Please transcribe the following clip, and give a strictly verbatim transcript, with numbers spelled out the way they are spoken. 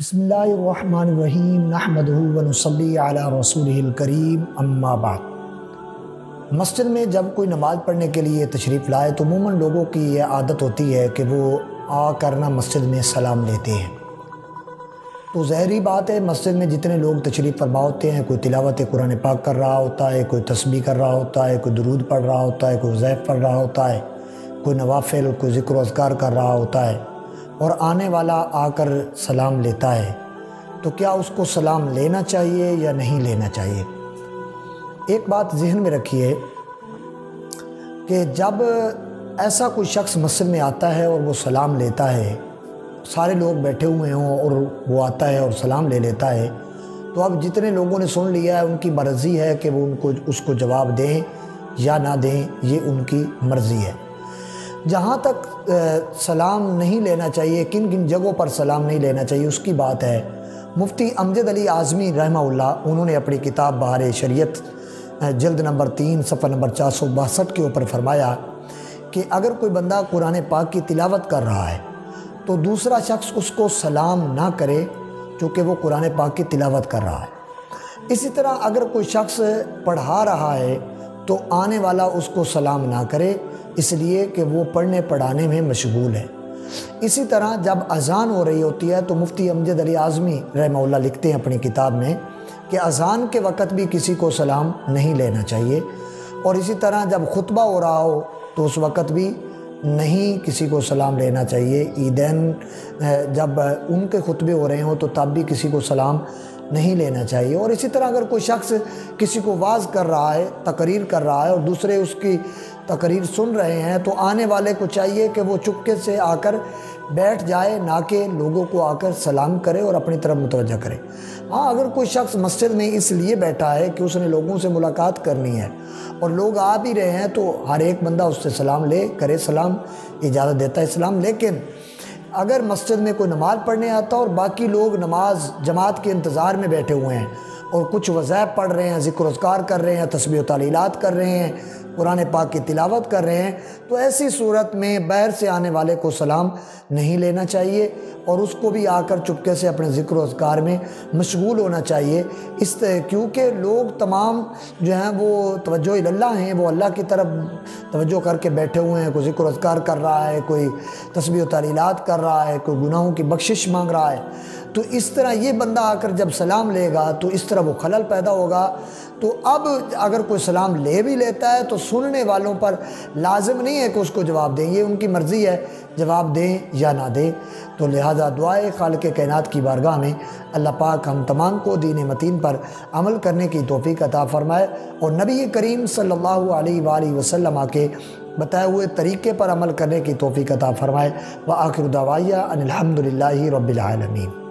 بسم اللہ الرحمن الرحیم نحمدہ ونصلی علی رسولہ الکریم اما بعد۔ مسجد میں جب کوئی نماز پڑھنے کے لیے تشریف لائے تو عموماً لوگوں کی یہ عادت ہوتی ہے کہ وہ آ کرنا مسجد میں سلام لیتے ہیں۔ تو ظاہری بات ہے، مسجد میں جتنے لوگ تشریف فرما ہوتے ہیں، کوئی تلاوت قرآن پاک کر رہا ہوتا ہے، کوئی تسبیح کر رہا ہوتا ہے، کوئی درود پڑھ رہا ہوتا ہے، کوئی ضیف پڑھ رہا ہوتا ہے، کوئی نوافل، کوئی ذکر و اذکار کر رہا ہوتا ہے، اور آنے والا آ کر سلام لیتا ہے، تو کیا اس کو سلام لینا چاہیے یا نہیں لینا چاہیے؟ ایک بات ذہن میں رکھیے کہ جب ایسا کوئی شخص مسجد میں آتا ہے اور وہ سلام لیتا ہے، سارے لوگ بیٹھے ہوئے ہوں اور وہ آتا ہے اور سلام لے لیتا ہے، تو اب جتنے لوگوں نے سن لیا ہے ان کی مرضی ہے کہ وہ ان کو اس کو جواب دیں یا نہ دیں، یہ ان کی مرضی ہے۔ جہاں تک سلام نہیں لینا چاہیے، کن کن جگہوں پر سلام نہیں لینا چاہیے، اس کی بات ہے، مفتی امجد علی اعظمی رحمہ اللہ، انہوں نے اپنی کتاب بہار شریعت جلد نمبر تین صفحہ نمبر چار سو باسٹھ کے اوپر فرمایا کہ اگر کوئی بندہ قرآن پاک کی تلاوت کر رہا ہے تو دوسرا شخص اس کو سلام نہ کرے چونکہ وہ قرآن پاک کی تلاوت کر رہا ہے۔ اسی طرح اگر کوئی شخص پڑھا رہا ہے تو آنے والا اس کو سلام نہ کرے، اس لیے کہ وہ پڑھنے پڑھانے میں مشغول ہے۔ اسی طرح جب اذان ہو رہی ہوتی ہے تو مفتی امجد علی اعظمی رحمہ اللہ لکھتے ہیں اپنی کتاب میں کہ اذان کے وقت بھی کسی کو سلام نہیں لینا چاہیے، اور اسی طرح جب خطبہ ہو رہا ہو تو اس وقت بھی نہیں کسی کو سلام لینا چاہیے۔ عیدین جب ان کے خطبے ہو رہے ہوں تو تب بھی کسی کو سلام نہیں لینا چاہیے۔ اور اسی طرح اگر کوئی شخص کسی کو واعظ کر رہا ہے، تقریر کر رہا ہے، اور دوسرے اس کی تقریر سن رہے ہیں تو آنے والے کو چاہیے کہ وہ چپکے سے آ کر بیٹھ جائے، نہ کہ لوگوں کو آ کر سلام کرے اور اپنی طرف متوجہ کرے۔ ہاں، اگر کوئی شخص مسجد میں اس لیے بیٹھا ہے کہ اس نے لوگوں سے ملاقات کرنی ہے اور لوگ آ بھی رہے ہیں تو ہر ایک بندہ اس سے سلام لے کرے، سلام اجازت دیتا ہے اسلام۔ لیکن اگر مسجد میں کوئی نماز پڑھنے آتا اور باقی لوگ نماز جماعت کے انتظار میں بیٹھے ہوئے ہیں اور کچھ وظائف پڑھ رہے ہیں، ذکر و اذکار کر رہے ہیں، تسبیح و تعلیلات کر رہے ہیں، قرآن پاک کی تلاوت کر رہے ہیں، تو ایسی صورت میں باہر سے آنے والے کو سلام نہیں لینا چاہیے اور اس کو بھی آ کر چپکے سے اپنے ذکر و اذکار میں مشغول ہونا چاہیے، اس کیونکہ لوگ تمام جو ہیں وہ توجہ اللہ ہیں، وہ اللہ کی طرف توجہ کر کے بیٹھے ہوئے ہیں، کوئی ذکر و اذکار کر رہا ہے، کوئی تسبیح و تعلیلات کر رہا ہے، کوئی گناہوں کی بخشش مانگ رہا ہے، تو اس طرح یہ بندہ آ کر جب سلام لے گا تو اس طرح وہ خلل پیدا ہوگا۔ تو اب اگر کوئی سلام لے بھی لیتا ہے تو سننے والوں پر لازم نہیں ہے کہ اس کو جواب دیں، یہ ان کی مرضی ہے، جواب دیں یا نہ دیں۔ تو لہذا دعائے خالق کائنات کی بارگاہ میں اللہ پاک ہم تمام کو دین متین پر عمل کرنے کی توفیق عطا فرمائے اور نبی کریم صلی اللہ علیہ وآلہ وسلم کے بتائے ہوئے طریقے پر عمل کرنے کی توفیق عطا فرمائے۔ وآخر دعوایا ان الحمد للہ رب العالمین۔